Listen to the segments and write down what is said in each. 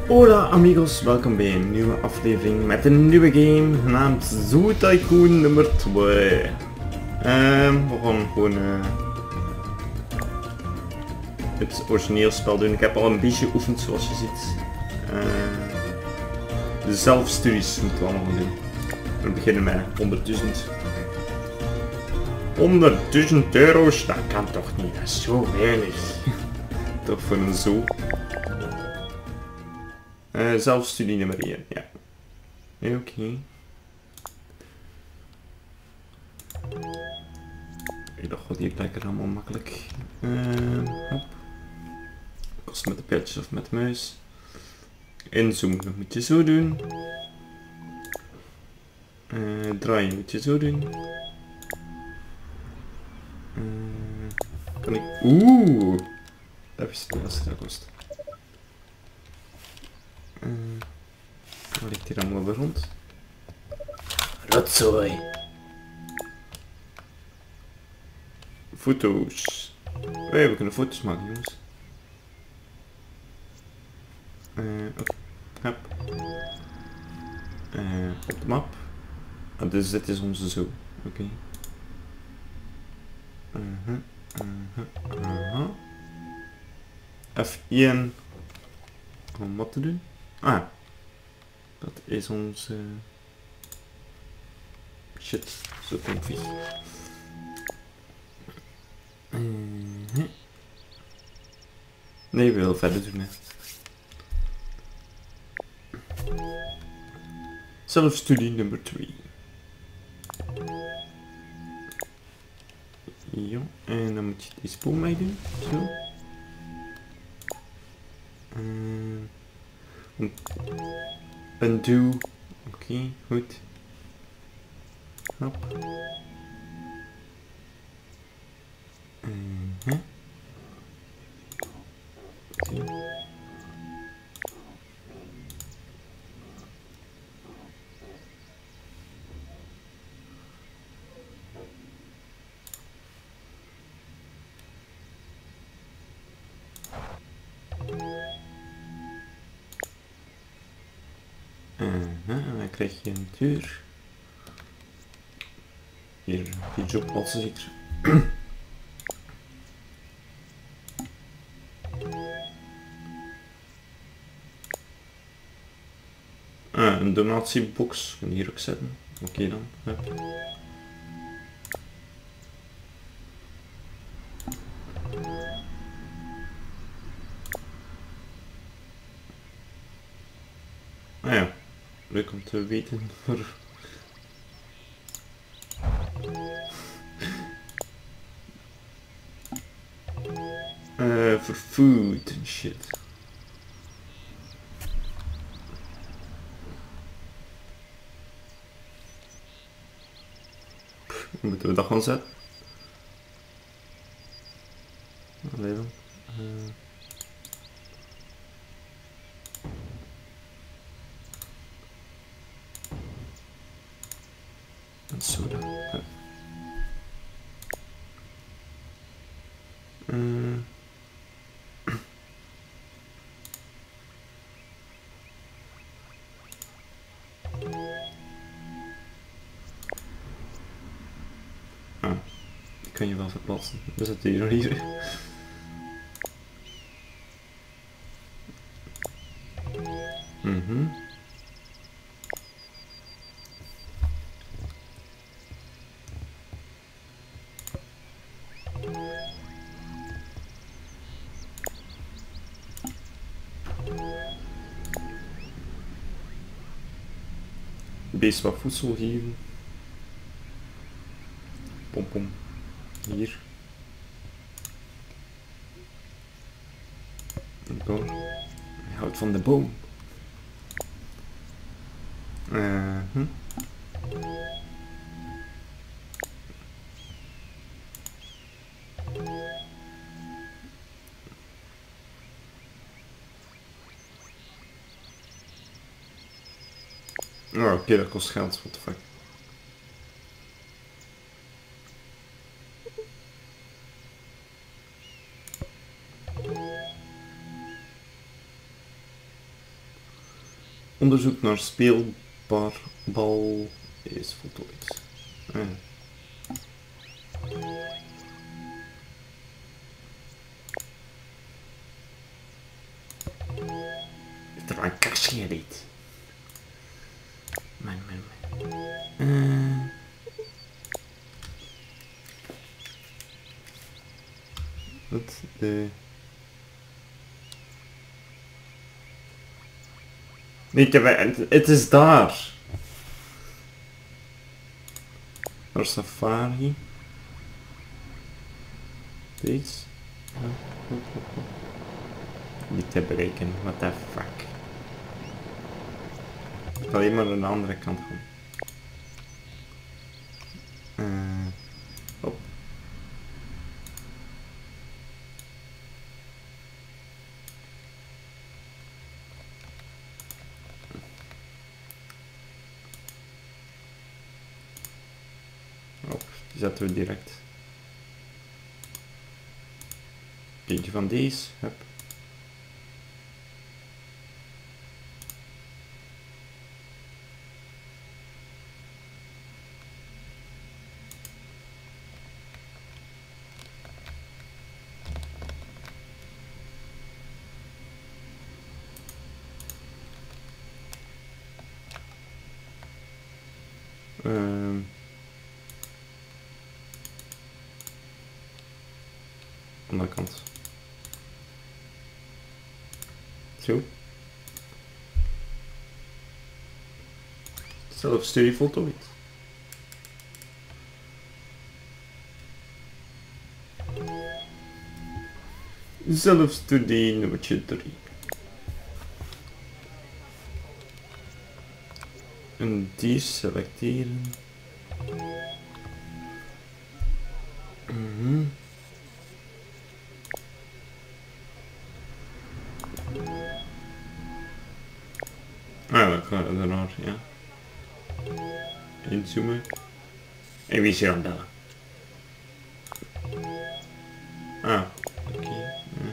Hola amigos, welkom bij een nieuwe aflevering met een nieuwe game genaamd Zoo Tycoon nummer 2. We gaan gewoon het origineel spel doen. Ik heb al een beetje geoefend zoals je ziet. De zelfstudies moeten we allemaal doen. We beginnen met 100.000 euro's, dat kan toch niet, dat is zo weinig. Toch voor een zoo. Zelfstudie nummer 1, ja. Oké. Dat gaat hier lekker allemaal makkelijk. Hop. Kost met de pijltjes of met de muis. Inzoomen dat moet je zo doen. Draaien moet je zo doen. Kan ik... Oeh! Dat is niet wat dat kost. Wat ligt hier allemaal op de grond? Rotzooi. Foto's. We kunnen foto's maken, jongens. Oké. Hop. Op de map. Ah, dus dit is onze zoo. Oké. F1. Om wat te doen? Ah. Dat is onze... Shit, zo comfy. Nee, we willen verder doen, hè. Zelfstudie nummer 2. Ja, en dan moet je deze boom mee doen. Zo. Undo. Oké, goed. Hop. Okay. En dan krijg je een deur. Hier, die jobplaatsen zeker. Een donatiebox, kan je hier ook zetten. Oké dan. Hup. Ah ja, leuk om te weten voor... voor food en shit. Hoe moeten we dat gaan zetten? Allee dan. En zo dan. Kan je wel verplaatsen. We zitten hier nog niet. Beest wat voedsel geven. Pom pom. Hier. Door. Hout van de boom. Oh, oké, dat kost geld. What the fuck. Onderzoek naar speelbaar bal is voltooid. Is er een kastje dit? Man. Wat de... Nee, het is daar. Naar Safari. Deze. Niet te bereiken, what the fuck. Ik ga alleen maar aan de andere kant gaan. Hop. Hop, die zetten we direct. Eentje van deze, hup. Andere kant. Zo. Zelfstudie voltooid. Zelfstudie nummertje 3. En die selecteren. Ah, dat gaat ernaar, ja. Inzoomen. En wie is hier aan het bellen? Ah, oké. Ja.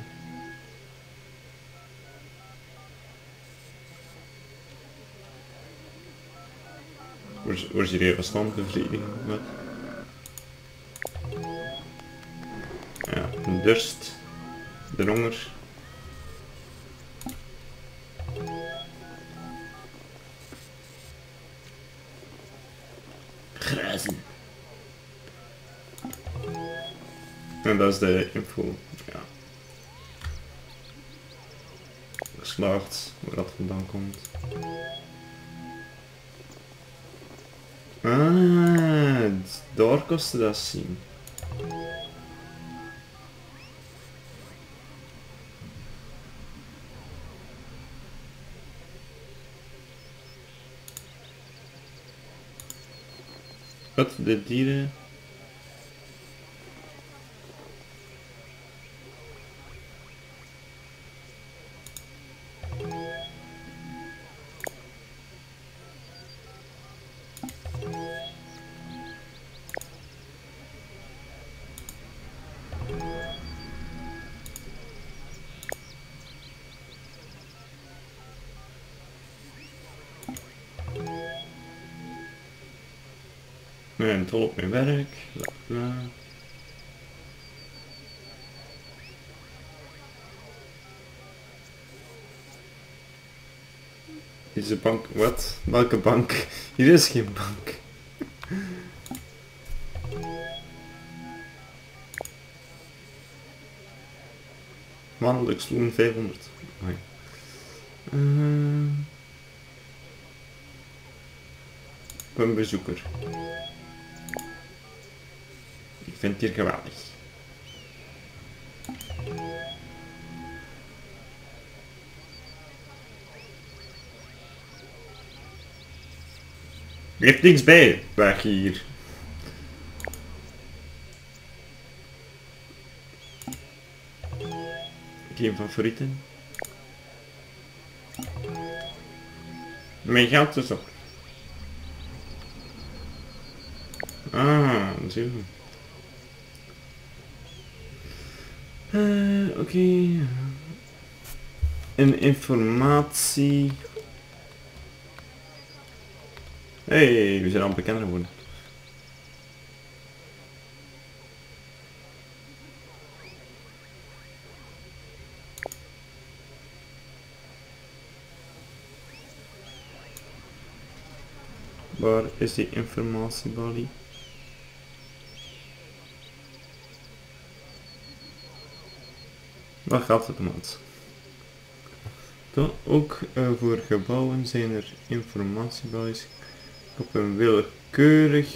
Waar is hier even stand bevrediging? Wat? Ja, een dorst. De honger. Grazen. En dat is de info. Ja. Geslaagd, waar dat vandaan komt. Ah, daar kostte dat zien. Wat, de dieren? En tol op mijn werk. Deze bank, wat? Welke bank? Hier is geen bank. Maandelijks loon 500. Okay. Een bezoeker. Ik vind het hier geweldig. Er heeft niks bij, weg hier. Geen favorieten. Mijn geld is op. Ah, zo. Oké. Een informatie. Hey, we zijn al bekender geworden. Waar is die informatiebalie? Waar gaat het om ons? Ook voor gebouwen zijn er informatiebalies op een willekeurig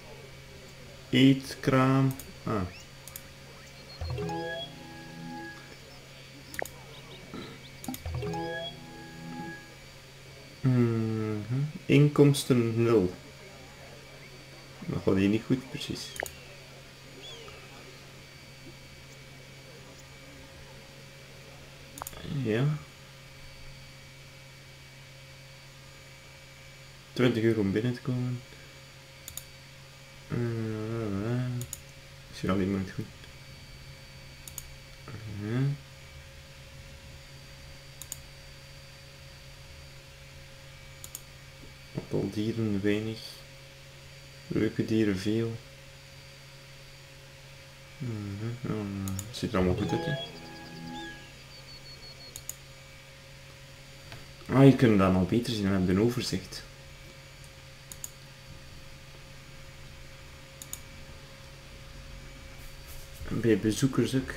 eetkraam. Inkomsten 0. Dat gaat hier niet goed precies. Ja. 20 euro om binnen te komen. Is hier al iemand goed? Aantal dieren weinig. Leuke dieren veel. Ziet er allemaal goed uit, hè? Je kunt dat al beter zien, we hebben een overzicht. En bij bezoekers ook.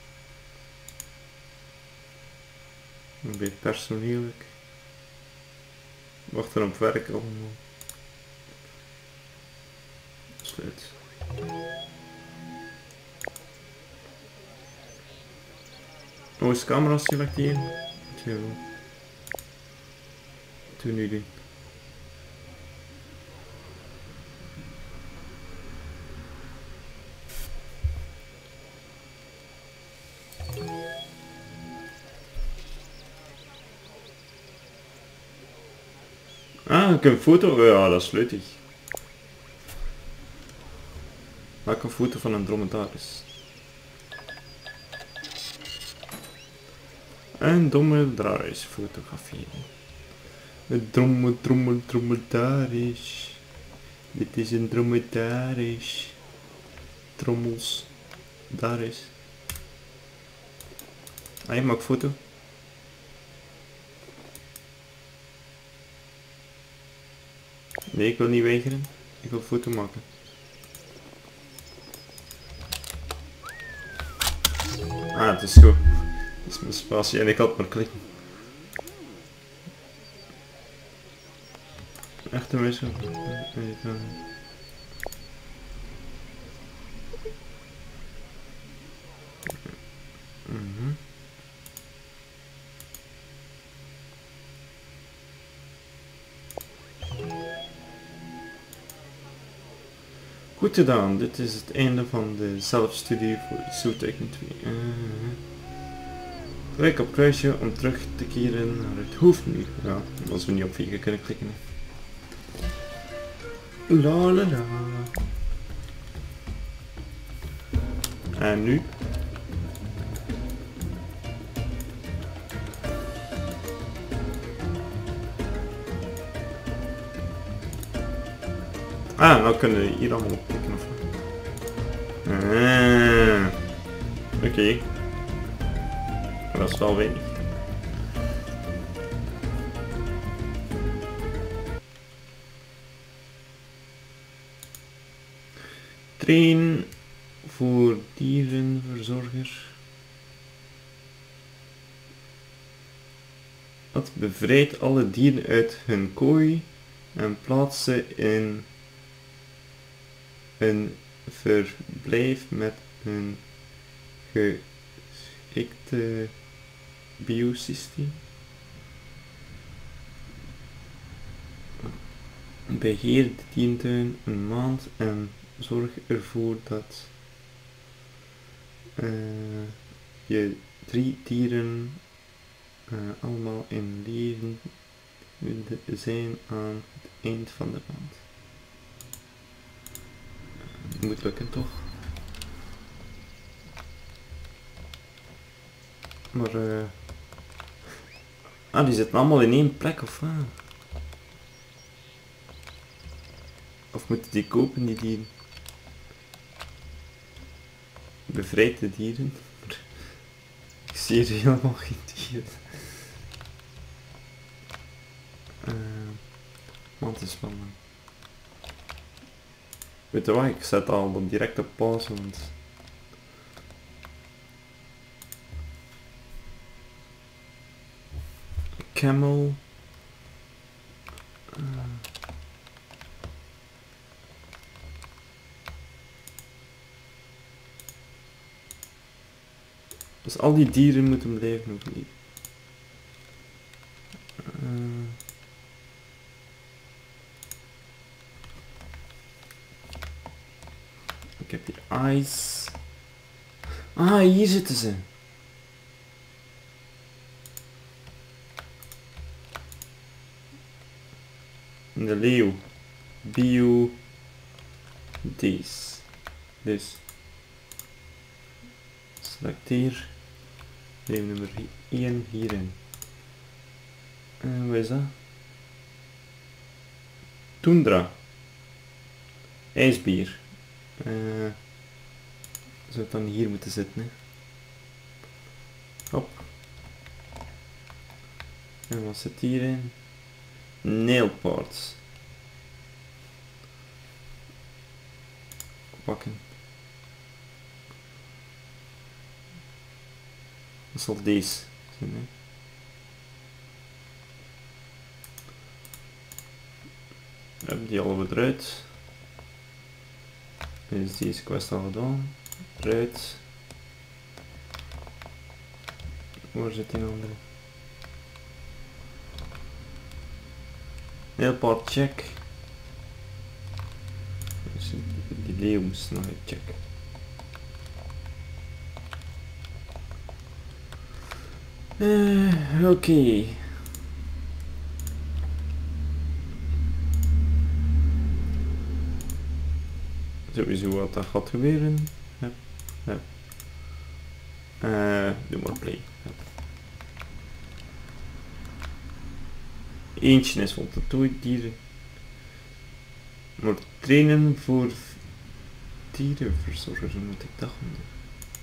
En bij personeel ook. Wachten op werk allemaal. Sluit. Is camera's selecteren? Ja. Doe nu doen. Ik heb een foto. Ja, dat is leutig. Maak een foto van een dromedaris. Een dromedaris fotograferen. Een dromedaris. Dit is een dromedaris. Trommels. Daris. Je maakt foto. Nee, ik wil niet weigeren. Ik wil foto maken. Het is zo. Dat is mijn spatie en ik had maar klikken. Echt een wissel. Goed gedaan, dit is het einde van de zelfstudie voor zoetekenen 2. Klik op kruisje om terug te keren naar het hoofdmenu. Ja, als we niet op 4 kunnen klikken. Lalala. En nu? Nou kunnen we hier allemaal op klikken of Oké. Dat is wel weinig. Train voor dierenverzorger. Dat bevrijdt alle dieren uit hun kooi en plaatst ze in een verblijf met een geschikte biosysteem. Beheer de dierentuin een maand en zorg ervoor dat je 3 dieren allemaal in leven zijn aan het eind van de maand. Moet lukken toch? Maar die zitten allemaal in één plek of wat? Of moeten die kopen, die dieren? Bevrijd de dieren. Ik zie hier helemaal geen dieren. Want het is wel lang. Weet je wat, ik zet al dan direct op pauze, want... Camel. Dus al die dieren moeten blijven of niet? Ik heb hier eyes. Ah, hier zitten ze. En de leeuw. Bio. Deze. Dus. Selecteer. Leeuw nummer 1 hierin. Wat is dat? Tundra. IJsbier. Zou het dan hier moeten zitten, hè? Hop. En wat zit hierin? Nailparts. Pakken. Dat zal deze zijn, hè? Hebben die al eruit. Is deze quest al gedaan. Eruit. Waar zit die andere? Nailpart check. Dus die leeuw moest nog even checken. Oké. Sowieso wat dat gaat gebeuren. Hup, hup. Doe maar play. Hup. Eentje is voltooid dieren. Maar trainen voor dierenverzorgers, hoe moet ik dat gaan doen?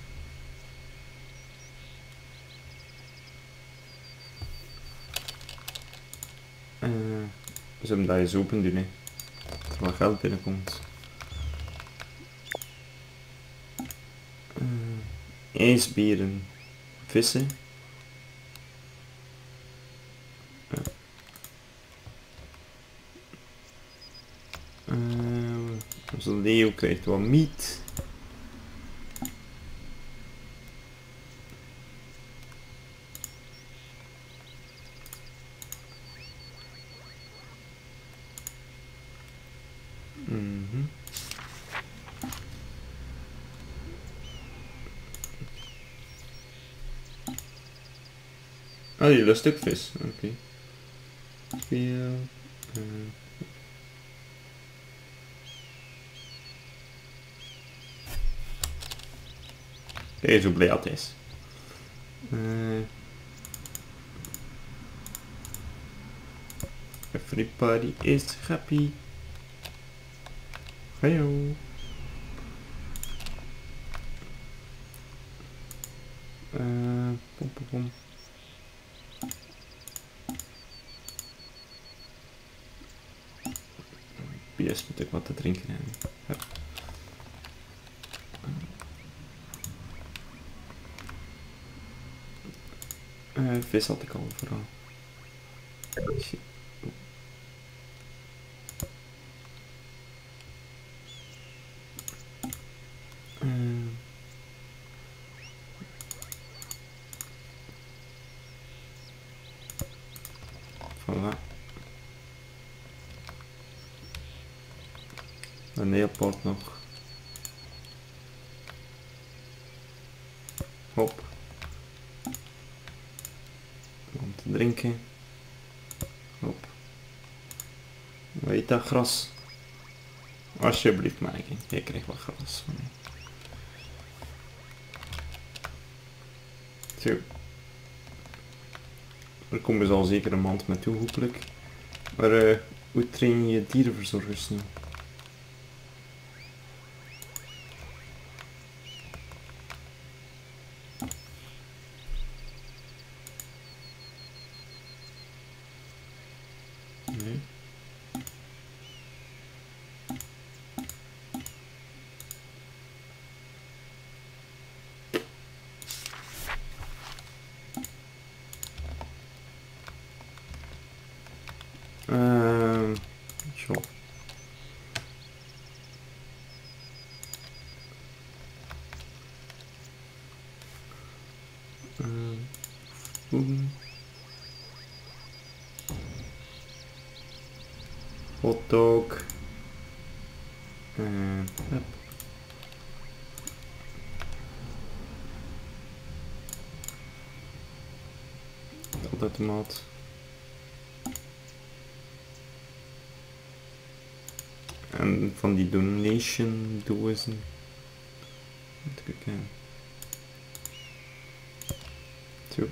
Ze hebben dat eens open doen, hè. Dat er wat geld binnenkomt. IJsberen, vissen. Onze leeuw krijgt wat meat. Ah, die lust ook vis. Oké. Veel. Kijk hoe blij dat is. Everybody is happy. Heyo. Pom pom pom. Eerst moet ik wat te drinken hebben. Vis had ik al vooral. Voilà. Een nailport nog. Hop. Om te drinken. Hop. Weet dat gras? Alsjeblieft maken. Jij krijgt wat gras van mij. Zo. Er komen ze al zeker een maand met toe hopelijk. Maar hoe train je dierenverzorgers nu? Nee. Zo. Hotdog. Yep. Altijd tomaat. En van die donation dozen. Moet ik kijken. Zo.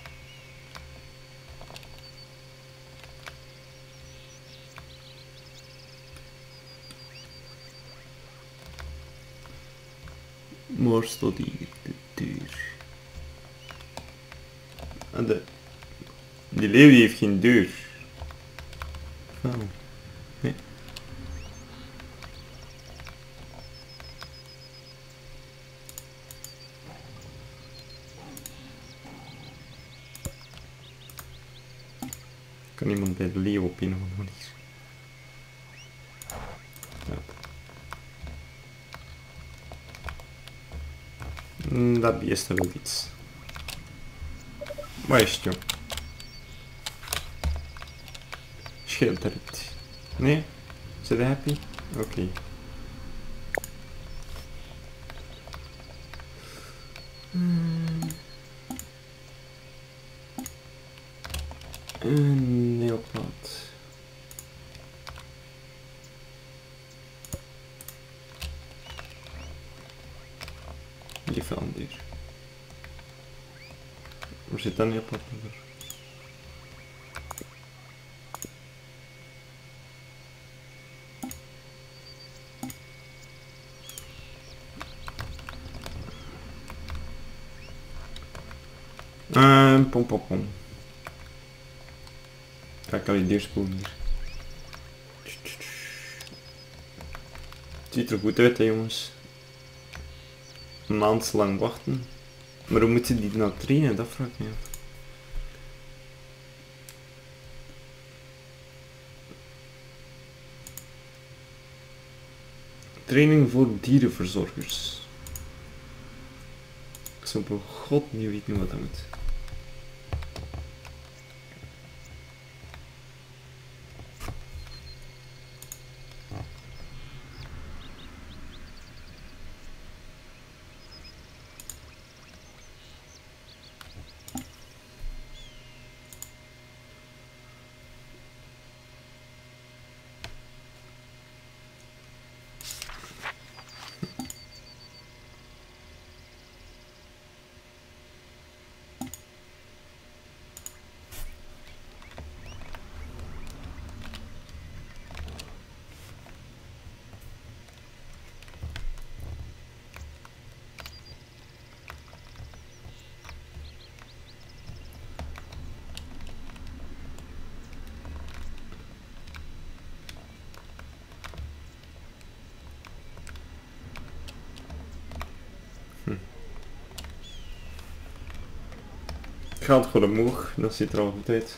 Maar staat hier de deur. En die leeuw die heeft geen deur. Oh. Nee. Kan iemand bij de leeuw op een of andere manier? Ja. Dat beest wel iets. Waar is het, joh? Scheelt er het? Nee? Zijn we happy? Oké. Een neelpad. Die verandert. Waar zit dat neelpad onder? Pom pom pom. Ga ik al die deurspoelen hier. Het ziet er goed uit, hè, jongens. Een maand lang wachten. Maar hoe moeten die nou trainen? Dat vraag ik me af. Training voor dierenverzorgers. Ik zou bij god niet weten wat dat moet. Het gaat gewoon omhoog, dat ziet er al goed uit.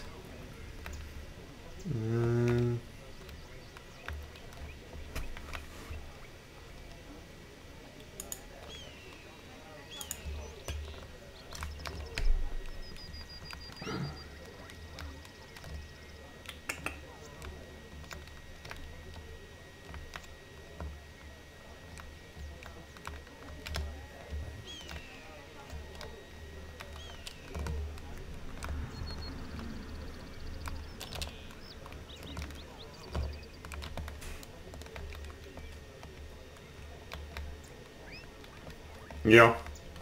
Ja.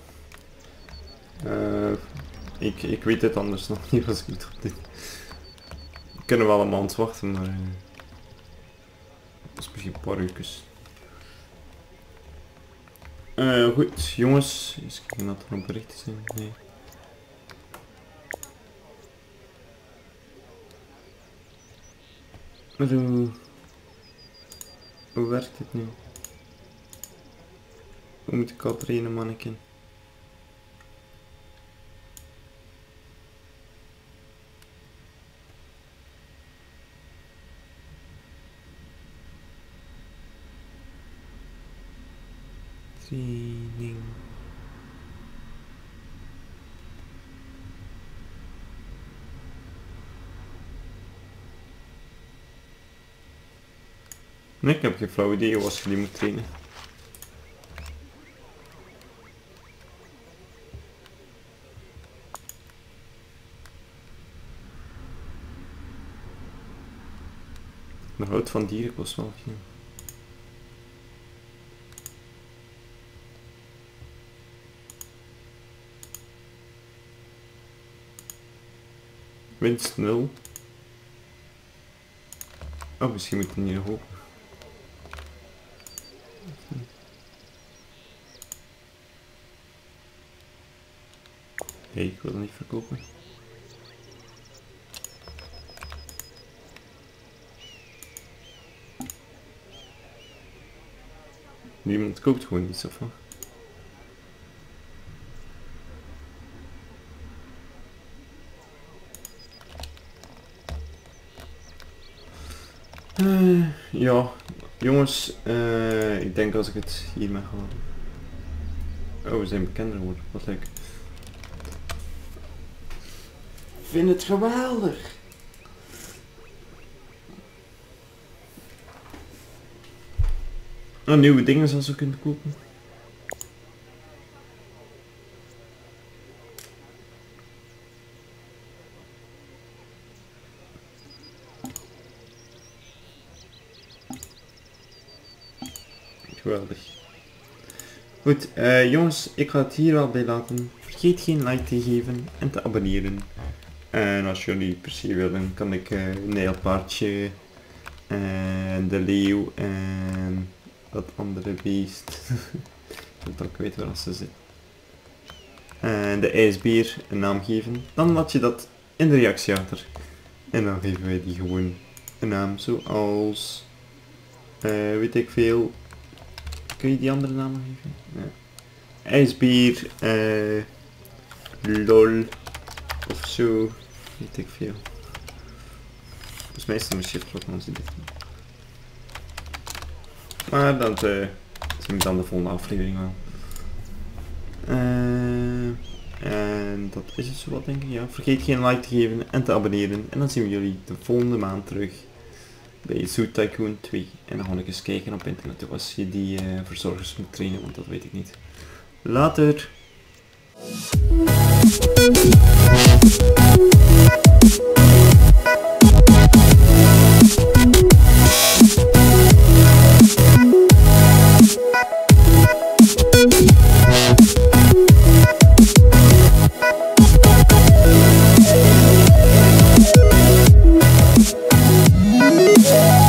Ik weet het anders nog niet als ik het op dit. We kunnen wel een maand wachten, maar dat is misschien een paar uurtjes. Goed, jongens. Eens kijken dat er nog berichten zijn. Nee. Maar hoe werkt het nu? Hoe moet ik al trainen, manneken? Training. Nee, ik heb geen flauw idee hoe je die moet trainen. De hout van dieren kost wel veel. Winst 0. Oh, misschien moet ik niet hoog. Nee, ik wil het niet verkopen. Niemand koopt gewoon iets of wat? Ja, jongens, ik denk als ik het hiermee ga. Oh, we zijn bekender geworden, wat leuk. Ik vind het geweldig. Oh, nieuwe dingen zoals we kunnen kopen. Geweldig. Goed, jongens, ik ga het hier wel bij laten. Vergeet geen like te geven en te abonneren. En als jullie per se willen, kan ik een nijlpaardje en de leeuw en dat andere beest. Dat ik weet waar ze zit. En de ijsbeer een naam geven. Dan laat je dat in de reactie achter. En dan geven wij die gewoon een naam, zoals weet ik veel. Kun je die andere namen geven? Ja. IJsbeer, lol, of zo, weet ik veel. Volgens mij is het een shiftlock, als ik dit doe. Maar dat zien we dan de volgende aflevering wel. En dat is het zo wat, denk ik. Ja. Vergeet geen like te geven en te abonneren. En dan zien we jullie de volgende maand terug bij Zoo Tycoon 2. En dan ga ik eens kijken op internet als je die verzorgers moet trainen, want dat weet ik niet. Later! Yeah.